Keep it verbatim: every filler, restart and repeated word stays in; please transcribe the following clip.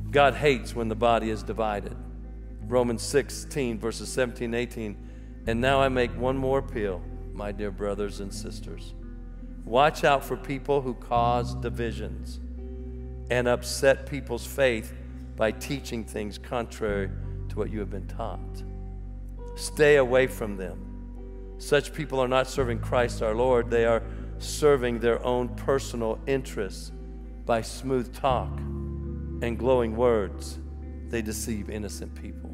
God hates when the body is divided. Romans sixteen, verses seventeen and eighteen. And now I make one more appeal, my dear brothers and sisters. Watch out for people who cause divisions and upset people's faith by teaching things contrary to what you have been taught. Stay away from them. Such people are not serving Christ our Lord. They are serving their own personal interests by smooth talk and glowing words. They deceive innocent people.